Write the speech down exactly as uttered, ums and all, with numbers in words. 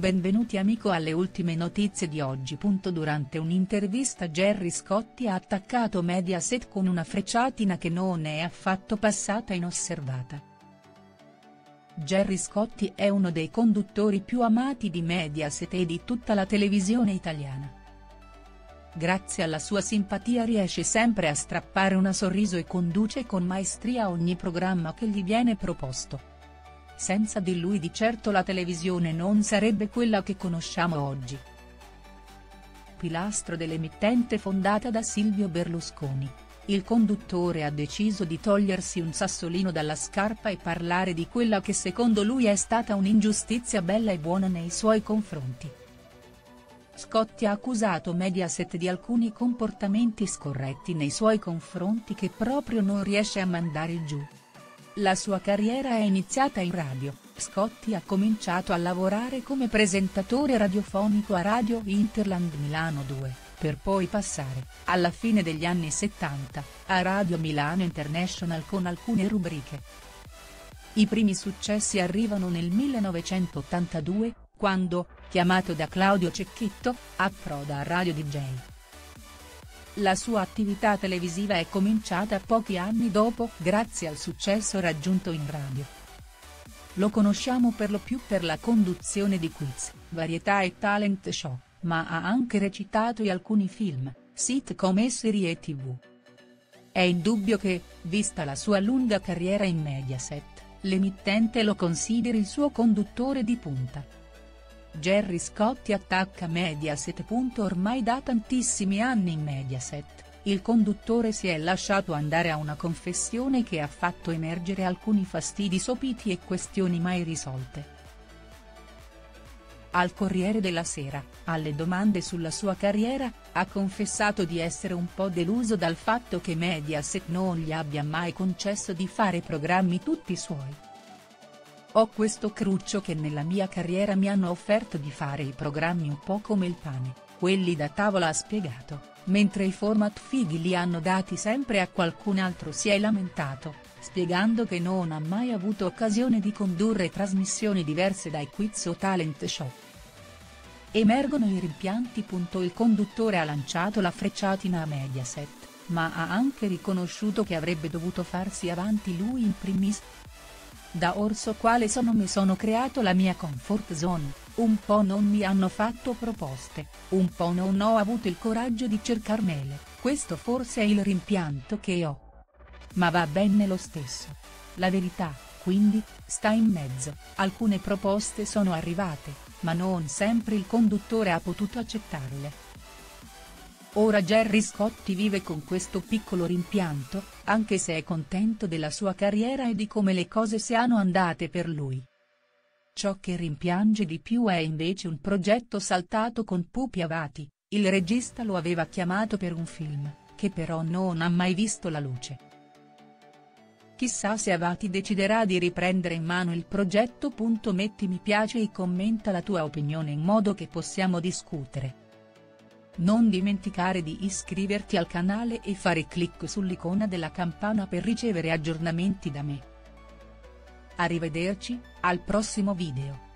benvenuti amico alle ultime notizie di oggi. Durante un'intervista Gerry Scotti ha attaccato Mediaset con una frecciatina che non è affatto passata inosservata. Gerry Scotti è uno dei conduttori più amati di Mediaset e di tutta la televisione italiana. Grazie alla sua simpatia riesce sempre a strappare un sorriso e conduce con maestria ogni programma che gli viene proposto. Senza di lui di certo la televisione non sarebbe quella che conosciamo oggi. Pilastro dell'emittente fondata da Silvio Berlusconi, il conduttore ha deciso di togliersi un sassolino dalla scarpa e parlare di quella che secondo lui è stata un'ingiustizia bella e buona nei suoi confronti. Scotti ha accusato Mediaset di alcuni comportamenti scorretti nei suoi confronti che proprio non riesce a mandare giù. La sua carriera è iniziata in radio, Scotti ha cominciato a lavorare come presentatore radiofonico a Radio Interland Milano due, per poi passare, alla fine degli anni settanta, a Radio Milano International con alcune rubriche. I primi successi arrivano nel millenovecentottantadue, quando, chiamato da Claudio Cecchetto, approda a Radio D J. La sua attività televisiva è cominciata pochi anni dopo grazie al successo raggiunto in radio. Lo conosciamo per lo più per la conduzione di quiz, varietà e talent show, ma ha anche recitato in alcuni film, sitcom e serie tv. È indubbio che, vista la sua lunga carriera in Mediaset, l'emittente lo consideri il suo conduttore di punta. Gerry Scotti attacca Mediaset. Ormai da tantissimi anni in Mediaset, il conduttore si è lasciato andare a una confessione che ha fatto emergere alcuni fastidi sopiti e questioni mai risolte. Al Corriere della Sera, alle domande sulla sua carriera, ha confessato di essere un po' deluso dal fatto che Mediaset non gli abbia mai concesso di fare programmi tutti suoi. Ho questo cruccio che nella mia carriera mi hanno offerto di fare i programmi un po' come il pane, quelli da tavola ha spiegato, mentre i format fighi li hanno dati sempre a qualcun altro si è lamentato, spiegando che non ha mai avuto occasione di condurre trasmissioni diverse dai quiz o talent show. Emergono i rimpianti. Il conduttore ha lanciato la frecciatina a Mediaset, ma ha anche riconosciuto che avrebbe dovuto farsi avanti lui in primis. Da orso quale sono mi sono creato la mia comfort zone, un po' non mi hanno fatto proposte, un po' non ho avuto il coraggio di cercarmele, questo forse è il rimpianto che ho. Ma va bene lo stesso. La verità, quindi, sta in mezzo, alcune proposte sono arrivate, ma non sempre il conduttore ha potuto accettarle. Ora Gerry Scotti vive con questo piccolo rimpianto, anche se è contento della sua carriera e di come le cose siano andate per lui. Ciò che rimpiange di più è invece un progetto saltato con Pupi Avati, il regista lo aveva chiamato per un film, che però non ha mai visto la luce. Chissà se Avati deciderà di riprendere in mano il progetto. Metti mi piace e commenta la tua opinione in modo che possiamo discutere. Non dimenticare di iscriverti al canale e fare clic sull'icona della campana per ricevere aggiornamenti da me. Arrivederci, al prossimo video.